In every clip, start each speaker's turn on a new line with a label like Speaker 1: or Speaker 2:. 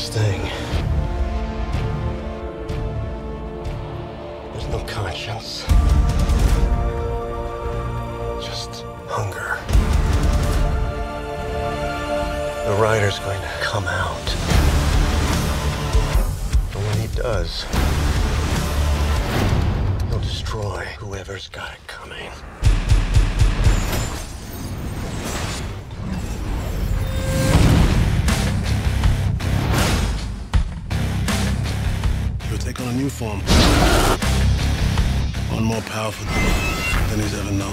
Speaker 1: this thing. There's no conscience. Just hunger. The rider's going to come out. And when he does, he'll destroy whoever's got it coming.
Speaker 2: He'll take on a new form. One more powerful than he's ever known.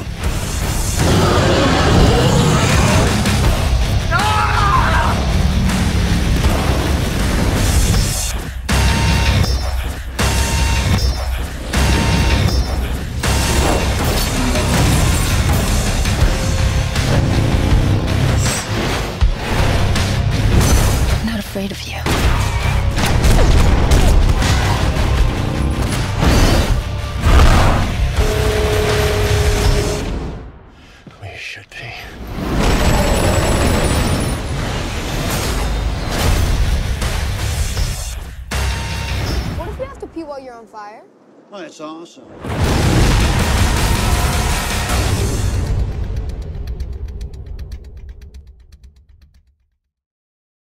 Speaker 3: I'm not afraid of you.
Speaker 1: We should be.
Speaker 4: What if we have to pee while you're on fire?
Speaker 5: Oh, that's awesome.